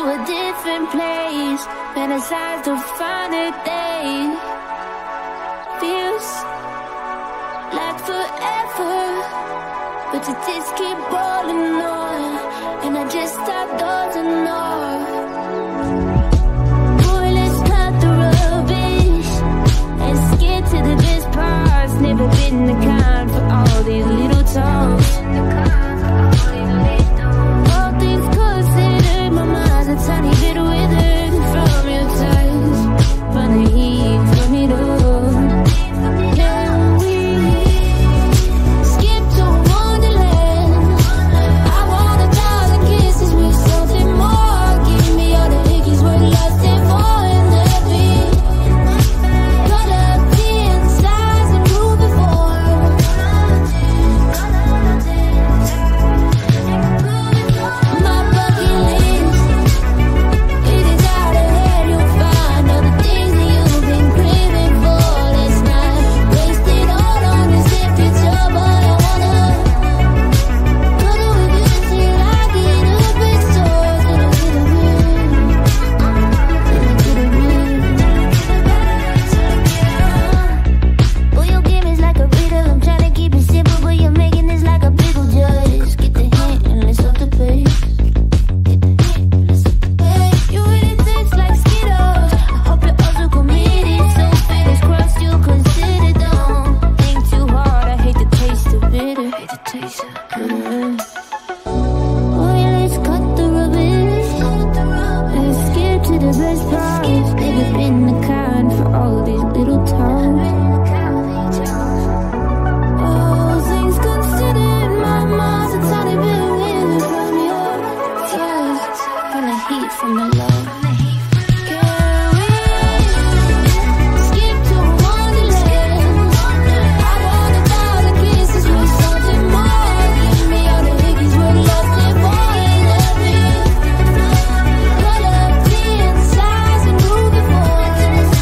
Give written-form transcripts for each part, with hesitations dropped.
to a different place, fantasized to find a day. Feels like forever, but the days keep rolling on, and I just stopped dozing off. Boy, let's cut the rubbish and skip to the best parts. Never been the kind for all these little talks. All things considered, my mind's a tiny bit withered from your touch, from the heat from it all. Can we skip to Wonderland? I want 1,000 kisses with something more. Give me all the hickeys we're lusting for in the beat. Cut up the insides and moving forward. My bucket list, it is out ahead. You'll find all the things that you've been craving for. Let's not waste it all on this empty tub. But I wanna cuddle with you till I get up in stores. And I'll get a Boy, your game is like a riddle. I'm trying to keep it simple, but you're making this like a pickle. Just get the hint and let's up the pace. You really taste like Skittles. I hope you're also committed. So fingers crossed you consider. Don't think too hard. I hate the taste of bitter. Hate the taste of bitter. Oh yeah, let's cut the rubbish and skip to the best parts. Never been the kind for all these little talks. All things considered, my mind's a tiny bit weird from your touch, from the heat from the love. Can we skip to Wonderland? I want 1,000 kisses with something more. Give me all the hickeys we're lusting for in the beat. Cut up the insides and moving forward.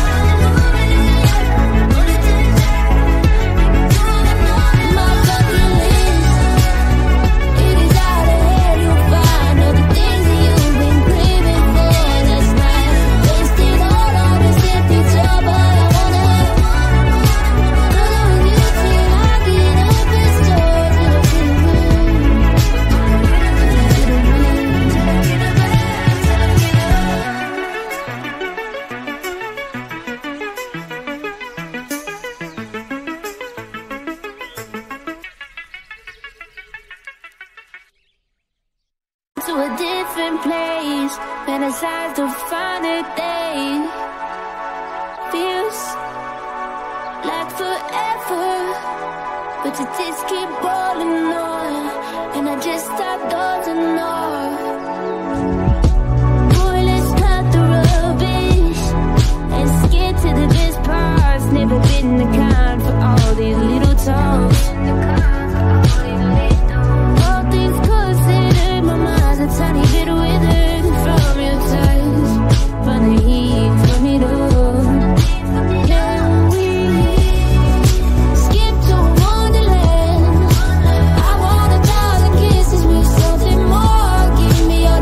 My bucket list, it is out ahead. You'll find all the things that you've been craving for. Let's not waste it all on this empty tub. But I wanna cuddle with you till I get up in stores. And I'll get to a different place, fantasized to find a day. Feels like forever, but the days keep rolling on, and I just stopped dozing off. Boy, let's cut the rubbish and skip to the best parts. Never been the kind for all these little talks. All things considered, my mind's a tiny bit withered from your touch, from the heat from it all. Can we skip to Wonderland? I want 1,000 kisses with something more. Give me all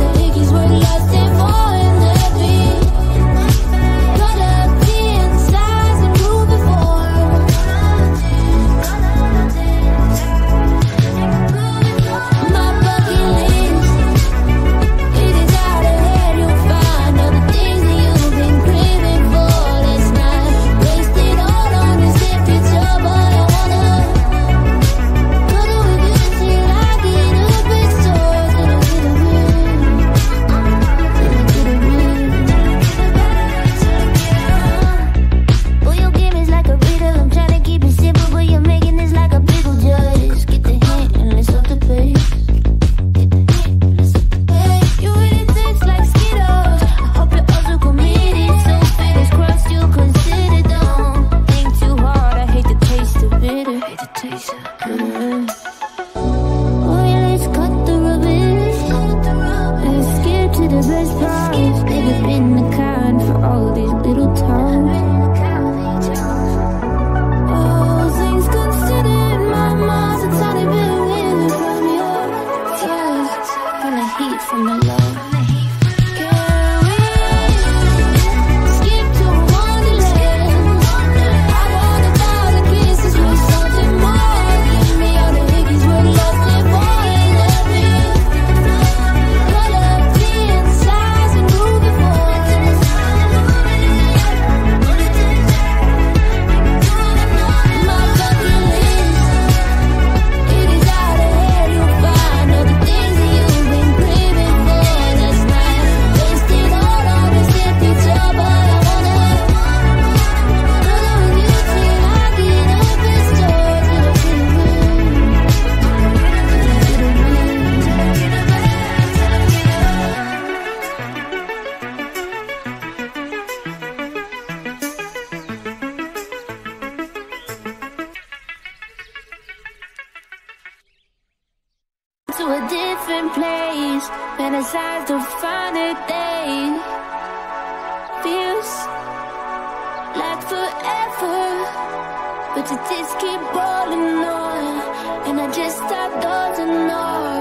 different place. Fantasized to find a day. Feels like forever, but the days keep rolling on, and I just start dozing off.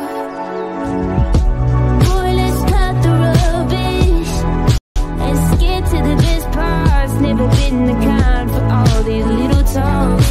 Boy, let's cut the rubbish and skip to the best parts. Never been the kind for all these little talks.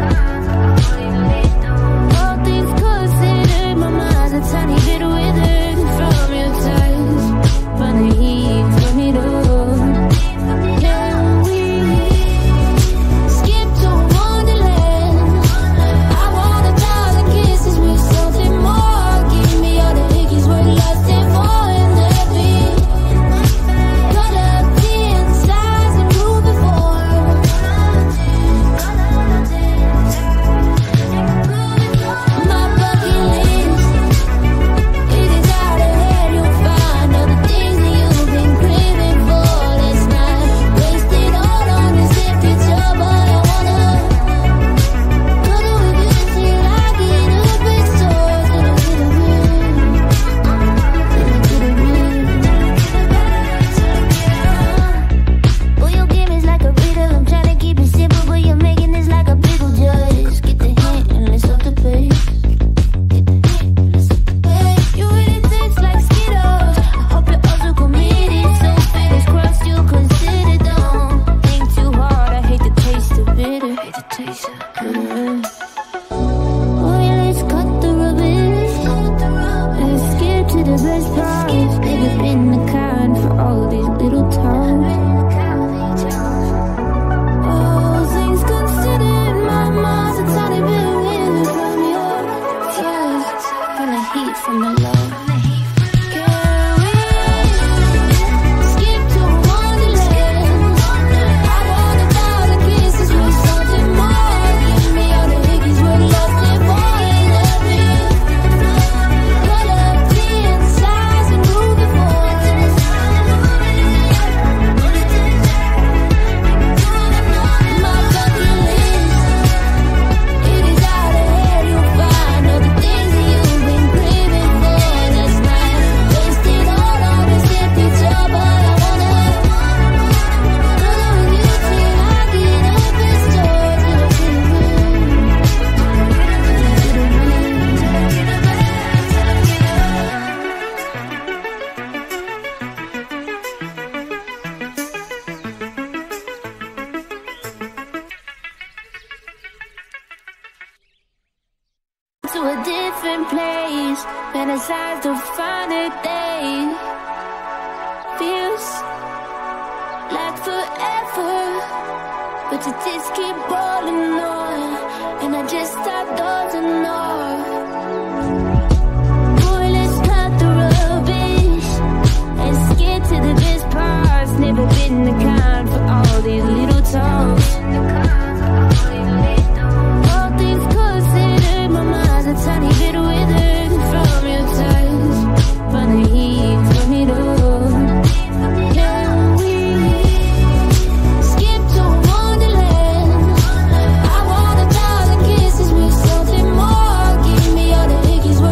All things considered, my mind's a tiny bit withered from your touch, from the heat from it all. Can we skip to Wonderland? I want 1,000 kisses with something more. Give me all the hickeys we're lusting for in the beat. Cut up the insides and moving forward. My bucket list, it is out ahead. You'll find all the things that you've been craving for. Let's not waste it all on this empty tub. But I wanna cuddle with you till I get up and start. Till I get a win. Boy, your game is like a riddle. I'm trying to keep it simple, but you're making this like a pickle. Just get the hint and let's up the pace. You really taste like Skittles. I hope you're also committed. So fingers crossed you consider. Don't think too hard. I hate the taste of bitter. Hate the taste of bitter. Boy, let's cut the rubbish and skip to the best parts. Never been the kind for all these little talks. All things considered, my mind's a tiny bit withered from your touch, from the heat from the love. Can we skip to Wonderland? I want 1,000 kisses with something more. Give me all the hickeys we're lusting for in the beat. Cut up the insides and moving forward. My bucket list, it is out ahead. You'll find all the things that you've been craving for. Let's not waste it all on this empty tub. But I wanna cuddle with you till I get up and start. Till I get a to a different place. Fantasized to find a day. Feels like forever, but the days keep rolling on, and I just start dozing off. Boy, let's cut the rubbish and skip to the best parts. Never been the kind for all these little talks. All things considered, my mind's a tiny bit withered from your touch, from the heat from it all. Can we skip to Wonderland? I want 1,000 kisses with something more. Give me all the hickeys we're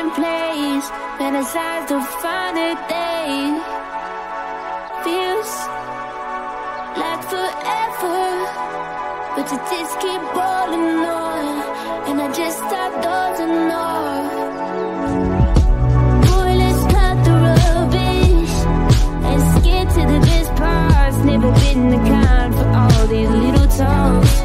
different place. Fantasized to find a day. Feels like forever, but you just keep rolling on, and I just stop dozing off. Boy, let's cut the rubbish and skip to the best parts. Never been the kind for all these little talks.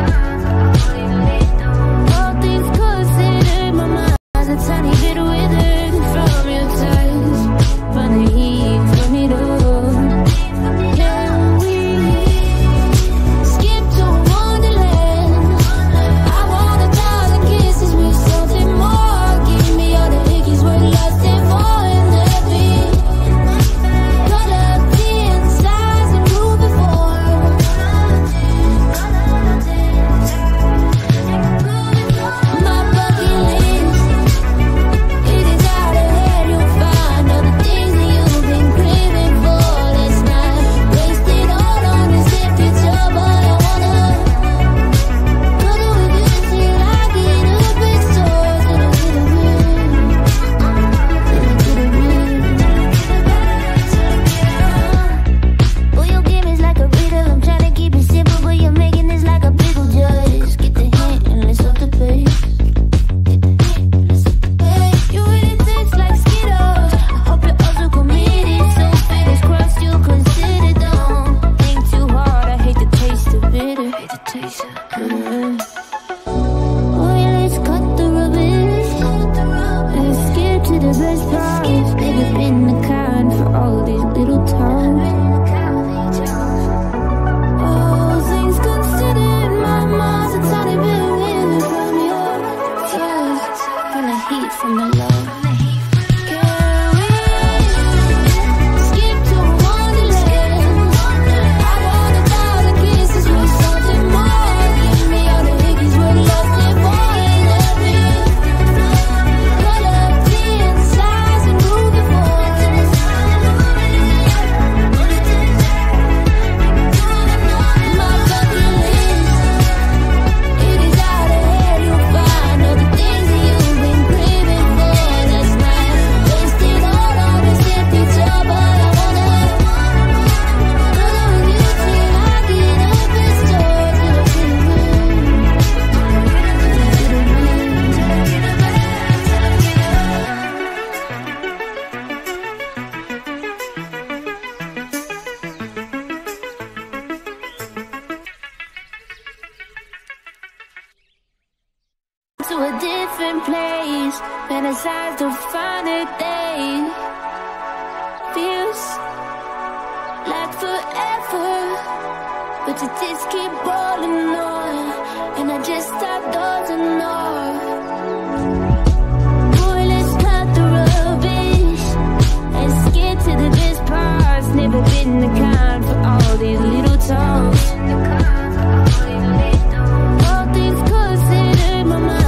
All things considered, my mind's a tiny bit withered from your touch, from the heat from it all. Can we skip to Wonderland? I want 1,000 kisses with something more. Give me all the hickeys we're lusting for in the beat. Cut up the insides and moving forward. My bucket list, it is out ahead. You'll find all the things that you've been craving for. Let's not waste it all on this empty tub. But I wanna cuddle with you till I get up in stores. And I get a Boy, your game is like a riddle. I'm trying to keep it simple, but you're making this like a pickle. Just get the hint and let's up the pace. You really taste like Skittles. I hope you're also committed. So fingers crossed you consider. Don't think too hard. I hate the taste of bitter. Hate the taste of bitter. Oh yeah, let's cut the rubbish and skip to the best parts. Never been the kind for all these little talks. All things considered, my mind's a tiny bit weird from your touch, from the heat from the love. Can we skip to Wonderland? I want 1,000 kisses with something more. Give me all the hickeys we're lusting for in the beat. Cut up the insides and moving forward. My bucket list, it is out ahead. You'll find all the things that you've been craving for. Let's not waste it all on this empty tub. But I wanna cuddle with you till I get up in stores. And I get to a different place. Fantasize to find a day. Feels like forever, but you just keep rolling on, and I just stop dozing off. Boy, let's cut the rubbish and skip to the best parts. Never been the kind for all these little talks. All things considered, my mind.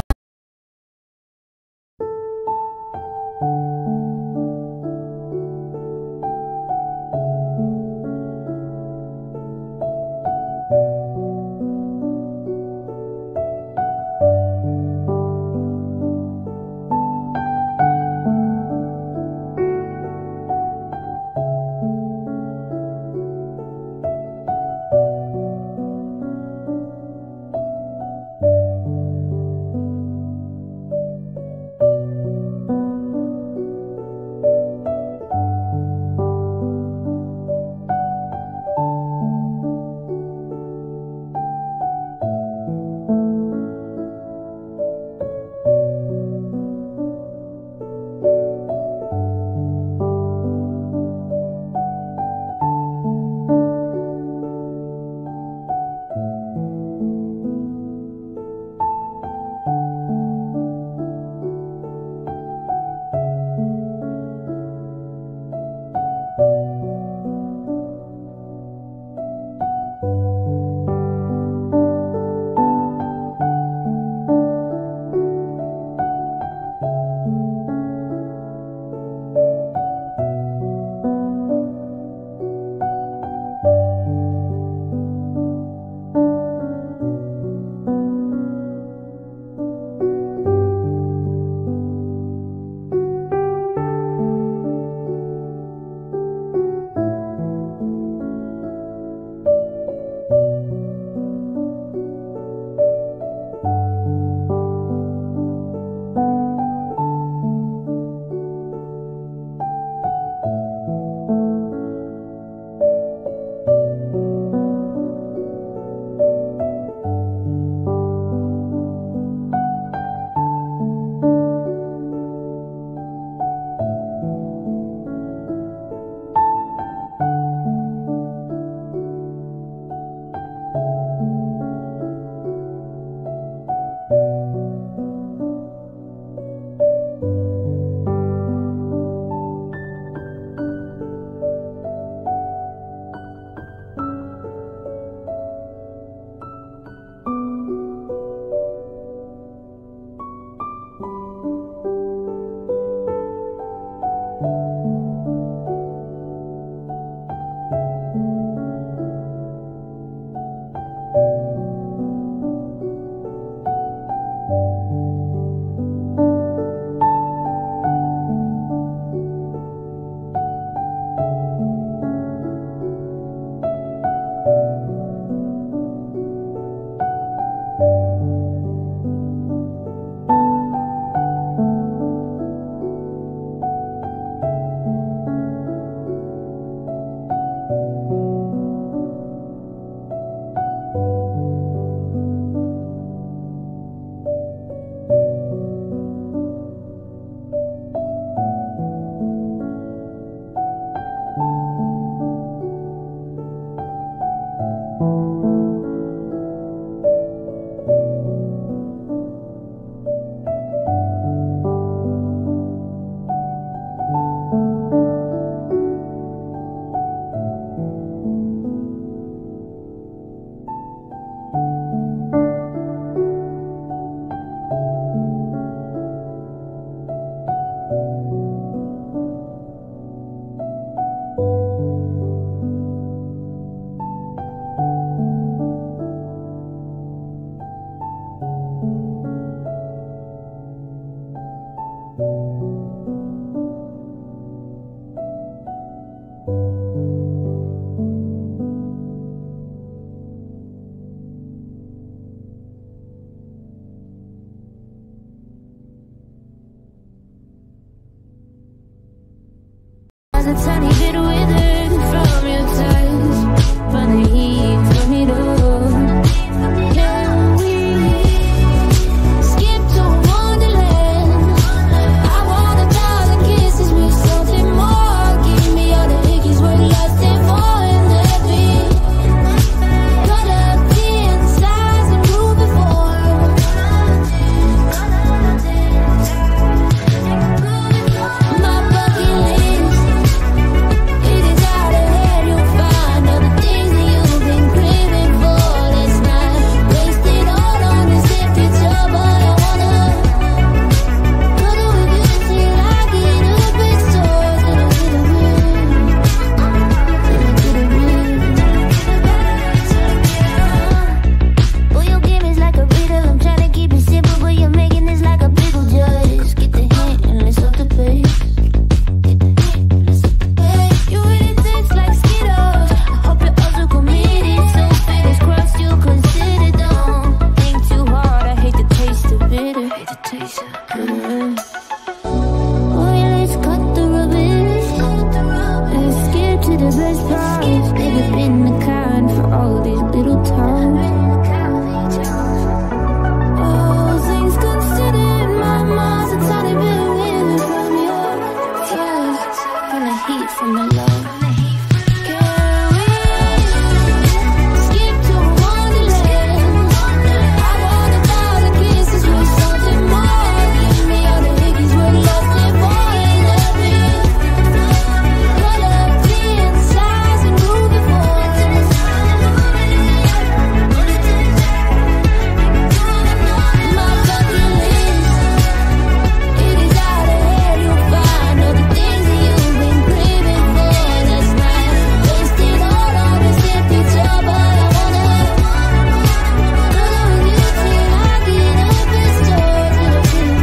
mind's a tiny bit withered from your touch, from the heat from it all. Can we skip to Wonderland? I want 1,000 kisses with something more. Give me all the hickeys we're lusting for in the beat. Cut up the insides and move it forward. My bucket list, it is out ahead. You'll find all the things that you've been craving for. Let's not waste it all on this empty tub. But I wanna cuddle with you till I get a bit sore. Till I get a Boy, your game is like a riddle. I'm trying to keep it simple, but you're making this like a pickle. Just get the hint and let's up the pace. You really taste like Skittles. I hope you're also committed. So fingers crossed you'll consider. Don't think too hard. I hate the taste of bitter. Hate the taste of bitter. Oh yeah, let's cut the rubbish and skip to the best part. Never been the kind for all these little talks. All things considered, my mind's a tiny bit withered from your touch, from the heat from the love. Can we skip to Wonderland? I want 1,000 kisses with something more. Give me all the hickeys we're lusting for in the beat. Cut up the insides and move it forward. My bucket list, it is out ahead. You'll find all the things that you've been craving for. Let's not waste it all on this empty tub. But I wanna cuddle with you till I get a bit sore. Till I get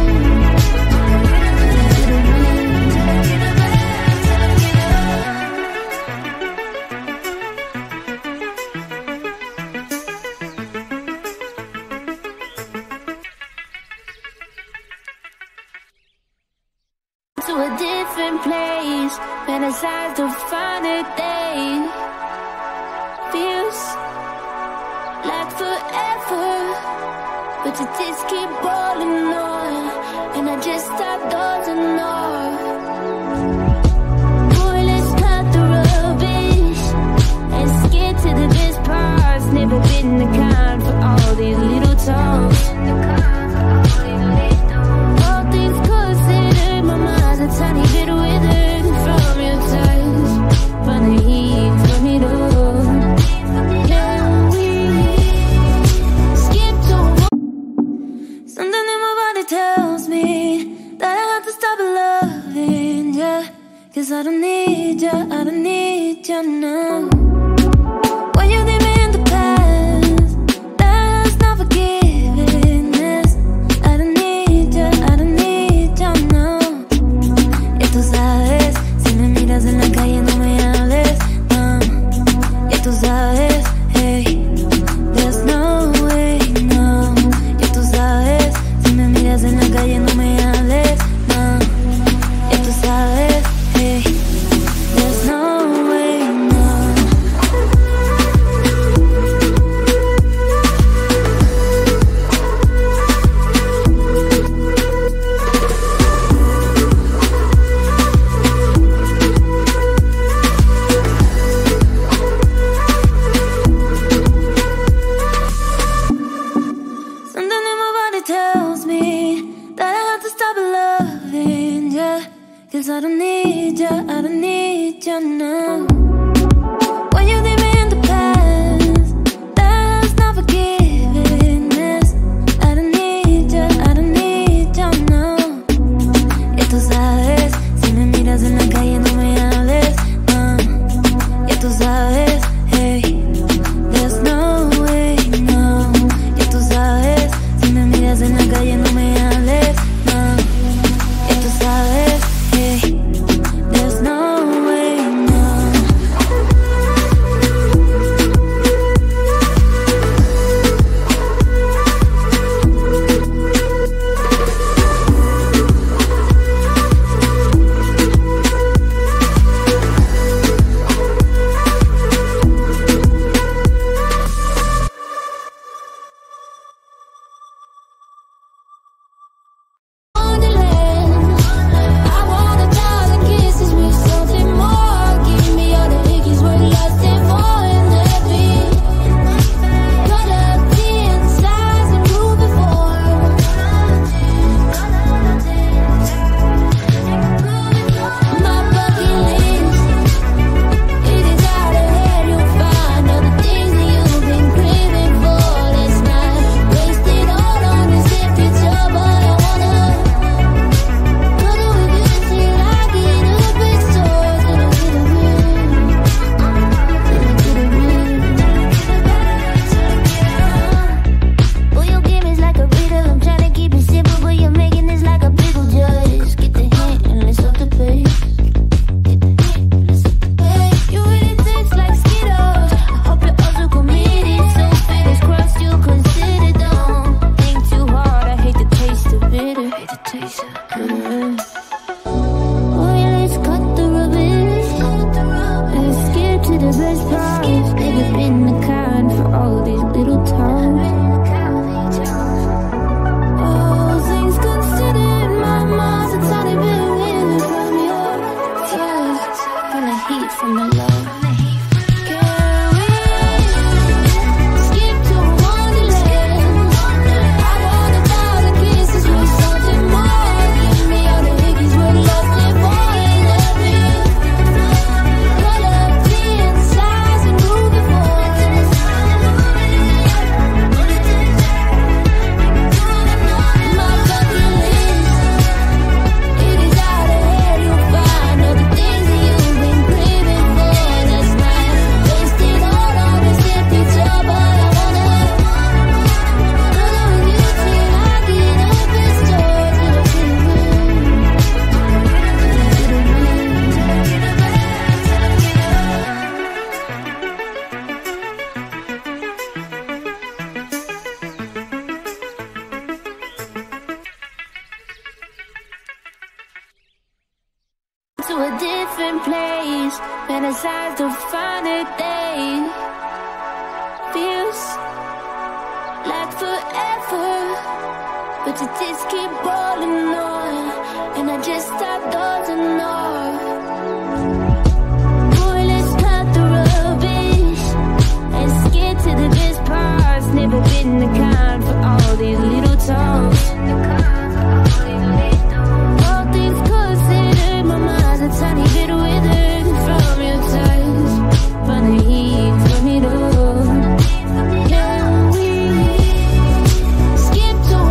to a different place, fantasized to find a day. Feels like forever, but the days keep rolling on, and I just stopped dozing off. Boy, let's cut the rubbish and skip to the best parts. Never been the kind for all these little talks. All things considered, my mind's a tiny bit withered from your touch, from the heat from it all. Can we skip to something in my body tells me that I have to stop loving ya, 'cause I don't need ya, I don't need ya now. When you leave me in the past, different place. Fantasized to find a day. Feels like forever, but the days keep rolling on, and I just stopped dozing off. Boy, let's cut the rubbish and skip to the best parts. Never been the kind for all these little talks. All things considered, my mind's a tiny bit withered from your touch. Find the heat from it all. Yeah, we skip to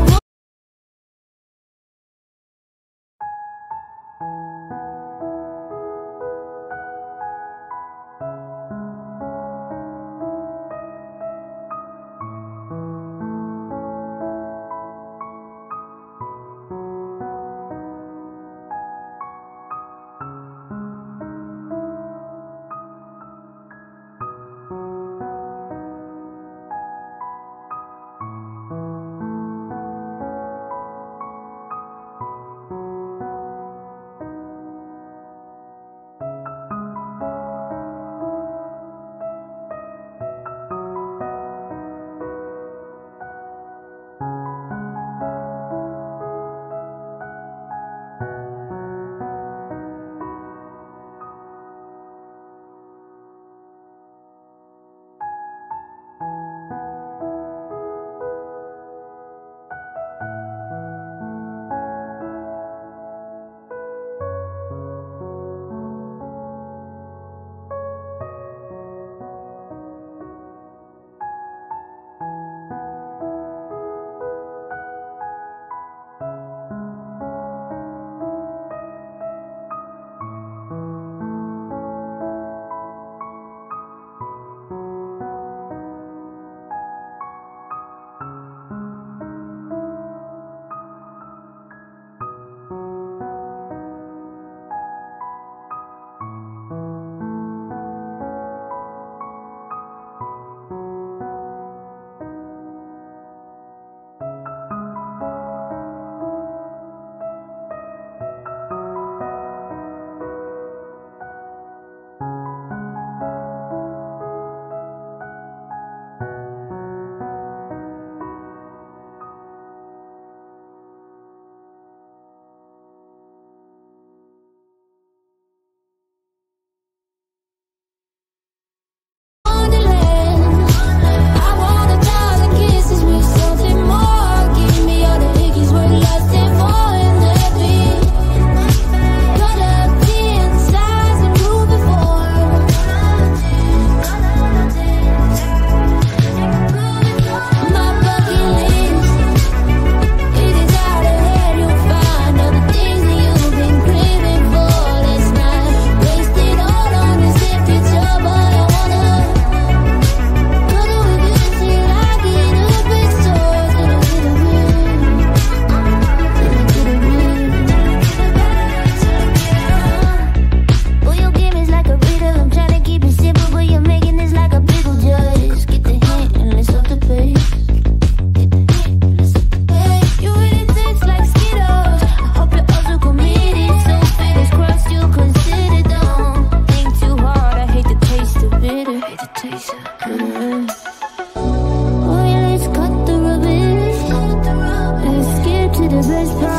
Wonderland. I want 1,000 kisses with something more. Give me all the hickeys we're lusting for in the beat. Cut up the insides and moving forward. My bucket list, it is out ahead. You'll find all the things that you've been craving for. Let's not waste it all on this empty tub, but I wanna cuddle with you till I get up in stores. And I get a Boy, your game is like a riddle. I'm trying to keep it simple, but you're making this like a pickle. Just get the hint and let's up the pace. You really taste like Skittles. I hope you're also committed. So fingers crossed you consider. Don't think too hard. I hate the taste of bitter. Hate the taste of bitter. Oh yeah, let's cut the rubbish and skip to the best part.